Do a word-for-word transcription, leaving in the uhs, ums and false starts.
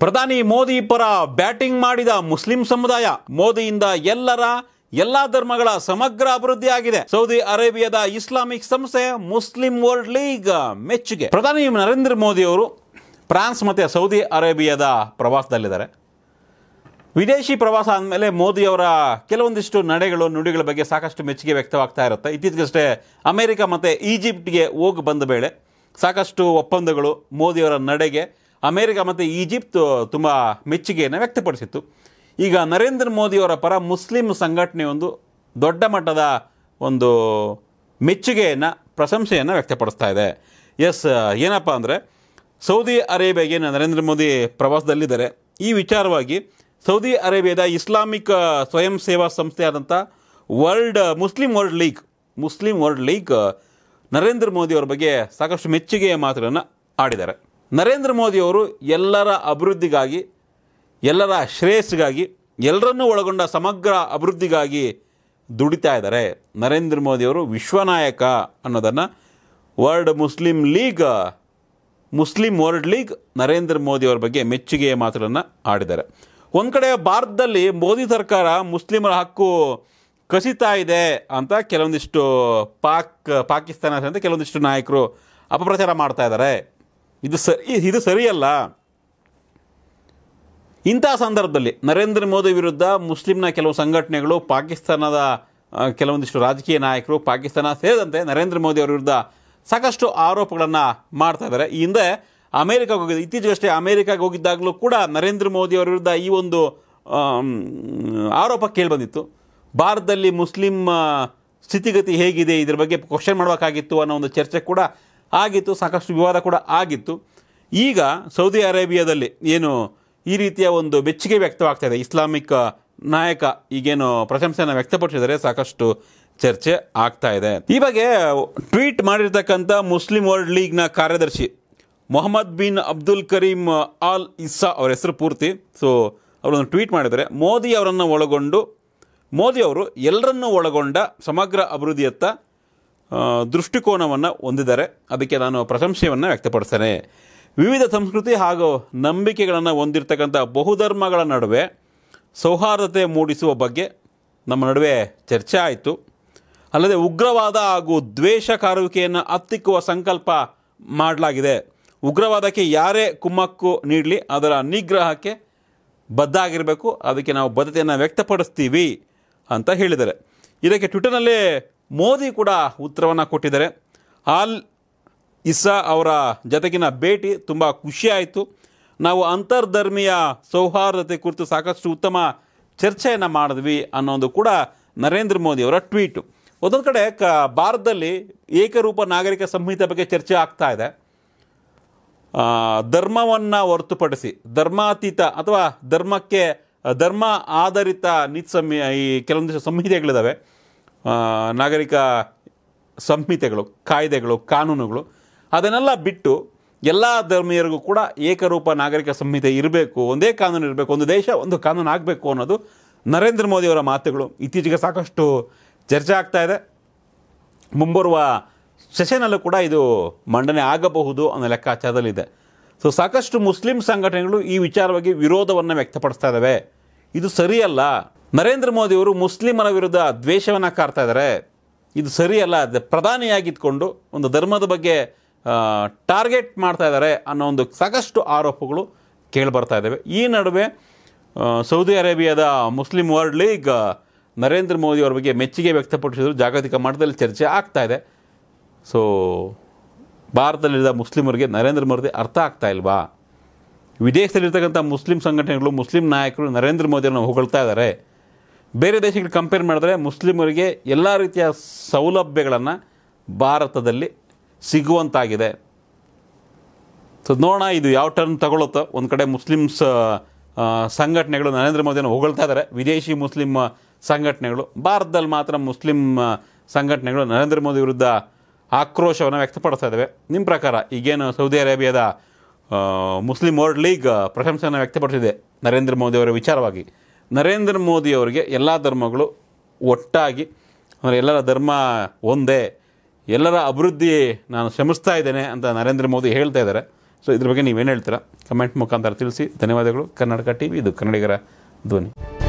ಪ್ರಧಾನಿ ಮೋದಿ ಪರ ಬ್ಯಾಟಿಂಗ್ ಮಾಡಿದ ಮುಸ್ಲಿಂ ಸಮುದಾಯ. ಮೋದಿಯಿಂದ ಎಲ್ಲರ ಎಲ್ಲಾ ಧರ್ಮಗಳ ಸಮಗ್ರ ಅಭಿವೃದ್ಧಿ ಆಗಿದೆ. ಸೌದಿ ಅರೇಬಿಯಾದ ಇಸ್ಲಾಮಿಕ್ ಸಂಸ್ಥೆ ಮುಸ್ಲಿಂ ವರ್ಲ್ಡ್ ಲೀಗ್ ಮೆಚ್ಚುಗೆ. ಪ್ರಧಾನಿ ನರೇಂದ್ರ ಮೋದಿ ಅವರು ಫ್ರಾನ್ಸ್ ಮತ್ತು ಸೌದಿ ಅರೇಬಿಯಾದ ಪ್ರವಾಸದಲ್ಲಿದ್ದಾರೆ. ವಿದೇಶಿ ಪ್ರವಾಸ ಅಂದಮೇಲೆ ಮೋದಿಯವರ ಕೆಲವೊಂದಿಷ್ಟು ನಡೆಗಳು ನುಡಿಗಳ ಬಗ್ಗೆ ಸಾಕಷ್ಟು ಮೆಚ್ಚುಗೆ ವ್ಯಕ್ತವಾಗ್ತಾ ಇರುತ್ತೆ. ಇತ್ತೀಚೆಗಷ್ಟೇ ಅಮೆರಿಕ ಮತ್ತು ಈಜಿಪ್ಟ್ಗೆ ಹೋಗಿ ಬಂದ ವೇಳೆ ಸಾಕಷ್ಟು ಒಪ್ಪಂದಗಳು ಮೋದಿಯವರ ನಡೆಗೆ ಅಮೆರಿಕ ಮತ್ತು ಈಜಿಪ್ಟ್ ತುಂಬ ಮೆಚ್ಚುಗೆಯನ್ನು ವ್ಯಕ್ತಪಡಿಸಿತ್ತು. ಈಗ ನರೇಂದ್ರ ಮೋದಿಯವರ ಪರ ಮುಸ್ಲಿಂ ಸಂಘಟನೆಯೊಂದು ದೊಡ್ಡ ಮಟ್ಟದ ಒಂದು ಮೆಚ್ಚುಗೆಯನ್ನು ಪ್ರಶಂಸೆಯನ್ನು ವ್ಯಕ್ತಪಡಿಸ್ತಾ ಇದೆ. ಎಸ್, ಏನಪ್ಪ ಅಂದರೆ ಸೌದಿ ಅರೇಬಿಯಾಗೆ ನರೇಂದ್ರ ಮೋದಿ ಪ್ರವಾಸದಲ್ಲಿದ್ದಾರೆ. ಈ ವಿಚಾರವಾಗಿ ಸೌದಿ ಅರೇಬಿಯಾದ ಇಸ್ಲಾಮಿಕ್ ಸ್ವಯಂ ಸೇವಾ ಸಂಸ್ಥೆ ಆದಂಥ World Muslim World League Muslim World League Narendra ಮೋದಿಯವರ ಬಗ್ಗೆ ಸಾಕಷ್ಟು ಮೆಚ್ಚುಗೆಯ ಮಾತುಗಳನ್ನು ಆಡಿದ್ದಾರೆ. ನರೇಂದ್ರ ಮೋದಿಯವರು ಎಲ್ಲರ ಅಭಿವೃದ್ಧಿಗಾಗಿ, ಎಲ್ಲರ ಶ್ರೇಯಸ್ಸಿಗಾಗಿ, ಎಲ್ಲರನ್ನೂ ಒಳಗೊಂಡ ಸಮಗ್ರ ಅಭಿವೃದ್ಧಿಗಾಗಿ ದುಡಿತಾ ಇದ್ದಾರೆ. ನರೇಂದ್ರ ಮೋದಿಯವರು ವಿಶ್ವನಾಯಕ ಅನ್ನೋದನ್ನು World Muslim League Muslim World League Narendra ಮೋದಿಯವರ ಬಗ್ಗೆ ಮೆಚ್ಚುಗೆಯ ಮಾತುಗಳನ್ನು ಆಡಿದ್ದಾರೆ. ಒಂದು ಕಡೆ ಭಾರತದಲ್ಲಿ ಮೋದಿ ಸರ್ಕಾರ ಮುಸ್ಲಿಮರ ಹಕ್ಕು ಕಸಿತಾ ಇದೆ ಅಂತ ಕೆಲವೊಂದಿಷ್ಟು ಪಾಕ್ ಪಾಕಿಸ್ತಾನ ಸೇರಿದಂತೆ ಕೆಲವೊಂದಿಷ್ಟು ನಾಯಕರು ಅಪಪ್ರಚಾರ ಮಾಡ್ತಾ ಇದ್ದಾರೆ. ಇದು ಸರಿ ಇದು ಸರಿಯಲ್ಲ. ಇಂಥ ಸಂದರ್ಭದಲ್ಲಿ ನರೇಂದ್ರ ಮೋದಿ ವಿರುದ್ಧ ಮುಸ್ಲಿಂನ ಕೆಲವು ಸಂಘಟನೆಗಳು, ಪಾಕಿಸ್ತಾನದ ಕೆಲವೊಂದಿಷ್ಟು ರಾಜಕೀಯ ನಾಯಕರು, ಪಾಕಿಸ್ತಾನ ಸೇರಿದಂತೆ ನರೇಂದ್ರ ಮೋದಿ ಅವರ ವಿರುದ್ಧ ಸಾಕಷ್ಟು ಆರೋಪಗಳನ್ನು ಮಾಡ್ತಾ ಇದ್ದಾರೆ. ಈ ಹಿಂದೆ ಅಮೇರಿಕಾಗೆ ಹೋಗಿದ್ದು, ಇತ್ತೀಚೆಗಷ್ಟೇ ಅಮೇರಿಕಾಗೆ ಹೋಗಿದ್ದಾಗಲೂ ಕೂಡ ನರೇಂದ್ರ ಮೋದಿ ಅವರ ವಿರುದ್ಧ ಈ ಒಂದು ಆರೋಪ ಕೇಳಿಬಂದಿತ್ತು. ಭಾರತದಲ್ಲಿ ಮುಸ್ಲಿಂ ಸ್ಥಿತಿಗತಿ ಹೇಗಿದೆ, ಇದ್ರ ಬಗ್ಗೆ ಕ್ವಶನ್ ಮಾಡಬೇಕಾಗಿತ್ತು ಅನ್ನೋ ಒಂದು ಚರ್ಚೆ ಕೂಡ ಆಗಿತ್ತು, ಸಾಕಷ್ಟು ವಿವಾದ ಕೂಡ ಆಗಿತ್ತು. ಈಗ ಸೌದಿ ಅರೇಬಿಯಾದಲ್ಲಿ ಏನು ಈ ರೀತಿಯ ಒಂದು ಬೆಚ್ಚಗೆ ವ್ಯಕ್ತವಾಗ್ತಾ ಇದೆ, ಇಸ್ಲಾಮಿಕ್ ನಾಯಕ ಈಗೇನು ಪ್ರಶಂಸೆಯನ್ನು ವ್ಯಕ್ತಪಡಿಸಿದರೆ ಸಾಕಷ್ಟು ಚರ್ಚೆ ಆಗ್ತಾ ಇದೆ. ಈ ಬಗ್ಗೆ ಟ್ವೀಟ್ ಮಾಡಿರ್ತಕ್ಕಂಥ ಮುಸ್ಲಿಂ ವರ್ಲ್ಡ್ ಲೀಗ್ನ ಕಾರ್ಯದರ್ಶಿ Mohammed bin Abdul Karim Al Issa ಅವರ ಹೆಸರು ಪೂರ್ತಿ. ಸೊ ಅವರನ್ನು ಟ್ವೀಟ್ ಮಾಡಿದರೆ ಮೋದಿ ಅವರನ್ನು ಒಳಗೊಂಡು ಮೋದಿ ಅವರು ಎಲ್ಲರನ್ನೂ ಒಳಗೊಂಡ ಸಮಗ್ರ ಅಭಿವೃದ್ಧಿಯತ್ತ ದೃಷ್ಟಿಕೋನವನ್ನು ಹೊಂದಿದ್ದಾರೆ. ಅದಕ್ಕೆ ನಾನು ಪ್ರಶಂಸೆಯನ್ನು ವ್ಯಕ್ತಪಡಿಸ್ತೇನೆ. ವಿವಿಧ ಸಂಸ್ಕೃತಿ ಹಾಗೂ ನಂಬಿಕೆಗಳನ್ನು ಹೊಂದಿರತಕ್ಕಂಥ ಬಹುಧರ್ಮಗಳ ನಡುವೆ ಸೌಹಾರ್ದತೆ ಮೂಡಿಸುವ ಬಗ್ಗೆ ನಮ್ಮ ನಡುವೆ ಚರ್ಚೆ ಆಯಿತು. ಅಲ್ಲದೆ ಉಗ್ರವಾದ ಹಾಗೂ ದ್ವೇಷಕಾರುವಿಕೆಯನ್ನು ಹತ್ತಿಕ್ಕುವ ಸಂಕಲ್ಪ ಮಾಡಲಾಗಿದೆ. ಉಗ್ರವಾದಕ್ಕೆ ಯಾರೇ ಕುಮ್ಮಕ್ಕು ನೀಡಲಿ ಅದರ ನಿಗ್ರಹಕ್ಕೆ ಬದ್ಧ ಆಗಿರಬೇಕು, ಅದಕ್ಕೆ ನಾವು ಬದ್ಧತೆಯನ್ನು ವ್ಯಕ್ತಪಡಿಸ್ತೀವಿ ಅಂತ ಹೇಳಿದ್ದಾರೆ. ಇದಕ್ಕೆ ಟ್ವಿಟರ್ನಲ್ಲೇ ಮೋದಿ ಕೂಡ ಉತ್ತರವನ್ನು ಕೊಟ್ಟಿದ್ದಾರೆ. ಆಲ್ ಇಸ್ಸಾ ಅವರ ಜೊತೆಗಿನ ಭೇಟಿ ತುಂಬ ಖುಷಿಯಾಯಿತು. ನಾವು ಅಂತರ್ಧರ್ಮೀಯ ಸೌಹಾರ್ದತೆ ಕುರಿತು ಸಾಕಷ್ಟು ಉತ್ತಮ ಚರ್ಚೆಯನ್ನು ಮಾಡಿದ್ವಿ ಅನ್ನೋದು ಕೂಡ ನರೇಂದ್ರ ಮೋದಿಯವರ ಟ್ವೀಟು. ಒಂದೊಂದು ಕಡೆ ಕ ಭಾರತದಲ್ಲಿ ಏಕರೂಪ ನಾಗರಿಕ ಸಂಹಿತೆ ಬಗ್ಗೆ ಚರ್ಚೆ ಆಗ್ತಾ ಇದೆ. ಧರ್ಮವನ್ನು ಹೊರತುಪಡಿಸಿ ಧರ್ಮಾತೀತ ಅಥವಾ ಧರ್ಮಕ್ಕೆ ಧರ್ಮ ಆಧಾರಿತ ನೀತಿ ಸಂಹಿ ಈ ಕೆಲವೊಂದಿಷ್ಟು ಸಂಹಿತೆಗಳಿದ್ದಾವೆ, ನಾಗರಿಕ ಸಂಹಿತೆಗಳು, ಕಾಯ್ದೆಗಳು, ಕಾನೂನುಗಳು. ಅದನ್ನೆಲ್ಲ ಬಿಟ್ಟು ಎಲ್ಲ ಧರ್ಮೀಯರಿಗೂ ಕೂಡ ಏಕರೂಪ ನಾಗರಿಕ ಸಂಹಿತೆ ಇರಬೇಕು, ಒಂದೇ ಕಾನೂನು ಇರಬೇಕು, ಒಂದು ದೇಶ ಒಂದು ಕಾನೂನು ಆಗಬೇಕು ಅನ್ನೋದು ನರೇಂದ್ರ ಮೋದಿಯವರ ಮಾತುಗಳು. ಇತ್ತೀಚೆಗೆ ಸಾಕಷ್ಟು ಚರ್ಚೆ ಆಗ್ತಾ ಇದೆ. ಮುಂಬರುವ ಸೆಷನಲ್ಲೂ ಕೂಡ ಇದು ಮಂಡನೆ ಆಗಬಹುದು ಅನ್ನೋ ಲೆಕ್ಕಾಚಾರದಲ್ಲಿದೆ. ಸೊ ಸಾಕಷ್ಟು ಮುಸ್ಲಿಂ ಸಂಘಟನೆಗಳು ಈ ವಿಚಾರವಾಗಿ ವಿರೋಧವನ್ನು ವ್ಯಕ್ತಪಡಿಸ್ತಾ ಇದ್ದಾವೆ. ಇದು ಸರಿಯಲ್ಲ. ನರೇಂದ್ರ ಮೋದಿಯವರು ಮುಸ್ಲಿಮರ ವಿರುದ್ಧ ದ್ವೇಷವನ್ನು ಕಾರ್ತಾ ಇದ್ದಾರೆ. ಇದು ಸರಿಯಲ್ಲ. ಪ್ರಧಾನಿಯಾಗಿದ್ದುಕೊಂಡು ಒಂದು ಧರ್ಮದ ಬಗ್ಗೆ ಟಾರ್ಗೆಟ್ ಮಾಡ್ತಾ ಇದ್ದಾರೆ ಅನ್ನೋ ಒಂದು ಸಾಕಷ್ಟು ಆರೋಪಗಳು ಕೇಳಿಬರ್ತಾ ಇದ್ದಾವೆ. ಈ ನಡುವೆ ಸೌದಿ ಅರೇಬಿಯಾದ ಮುಸ್ಲಿಂ ವರ್ಲ್ಡ್ ಲೀಗ್ ನರೇಂದ್ರ ಮೋದಿಯವರ ಬಗ್ಗೆ ಮೆಚ್ಚುಗೆ ವ್ಯಕ್ತಪಡಿಸಿದ್ರು. ಜಾಗತಿಕ ಮಟ್ಟದಲ್ಲಿ ಚರ್ಚೆ ಆಗ್ತಾ ಇದೆ. ಸೊ ಭಾರತದಲ್ಲಿದ್ದ ಮುಸ್ಲಿಮರಿಗೆ ನರೇಂದ್ರ ಮೋದಿ ಅರ್ಥ ಆಗ್ತಾ ಇಲ್ವಾ? ವಿದೇಶದಲ್ಲಿರ್ತಕ್ಕಂಥ ಮುಸ್ಲಿಂ ಸಂಘಟನೆಗಳು, ಮುಸ್ಲಿಂ ನಾಯಕರು ನರೇಂದ್ರ ಮೋದಿಯನ್ನು ಹೊಗಳ್ತಾ ಇದ್ದಾರೆ. ಬೇರೆ ದೇಶಗಳಿಗೆ ಕಂಪೇರ್ ಮಾಡಿದ್ರೆ ಮುಸ್ಲಿಮರಿಗೆ ಎಲ್ಲ ರೀತಿಯ ಸೌಲಭ್ಯಗಳನ್ನು ಭಾರತದಲ್ಲಿ ಸಿಗುವಂತಾಗಿದೆ. ಸೊ ನೋಡೋಣ ಇದು ಯಾವ ಟರ್ನ್ ತಗೊಳುತ್ತೋ. ಒಂದು ಕಡೆ ಮುಸ್ಲಿಮ್ಸ್ ಸಂಘಟನೆಗಳು ನರೇಂದ್ರ ಮೋದಿಯನ್ನು ಹೊಗಳ್ತಾ ಇದ್ದಾರೆ, ವಿದೇಶಿ ಮುಸ್ಲಿಂ ಸಂಘಟನೆಗಳು. ಭಾರತದಲ್ಲಿ ಮಾತ್ರ ಮುಸ್ಲಿಂ ಸಂಘಟನೆಗಳು ನರೇಂದ್ರ ಮೋದಿ ವಿರುದ್ಧ ಆಕ್ರೋಶವನ್ನು ವ್ಯಕ್ತಪಡಿಸ್ತಾ ಇದ್ದಾವೆ. ನಿಮ್ಮ ಪ್ರಕಾರ ಈಗೇನು ಸೌದಿ ಅರೇಬಿಯಾದ ಮುಸ್ಲಿಂ ವರ್ಲ್ಡ್ ಲೀಗ್ ಪ್ರಶಂಸೆಯನ್ನು ವ್ಯಕ್ತಪಡಿಸಿದೆ ನರೇಂದ್ರ ಮೋದಿಯವರ ವಿಚಾರವಾಗಿ, ನರೇಂದ್ರ ಮೋದಿಯವರಿಗೆ ಎಲ್ಲ ಧರ್ಮಗಳು ಒಟ್ಟಾಗಿ, ಅಂದರೆ ಎಲ್ಲರ ಧರ್ಮ ಒಂದೇ, ಎಲ್ಲರ ಅಭಿವೃದ್ಧಿ ನಾನು ಶ್ರಮಿಸ್ತಾ ಇದ್ದೇನೆ ಅಂತ ನರೇಂದ್ರ ಮೋದಿ ಹೇಳ್ತಾ ಇದ್ದಾರೆ. ಸೊ ಇದ್ರ ಬಗ್ಗೆ ನೀವೇನು ಹೇಳ್ತೀರಾ ಕಮೆಂಟ್ ಮುಖಾಂತರ ತಿಳಿಸಿ. ಧನ್ಯವಾದಗಳು. ಕರ್ನಾಟಕ ಟಿ ವಿ ಇದು ಕನ್ನಡಿಗರ ಧ್ವನಿ.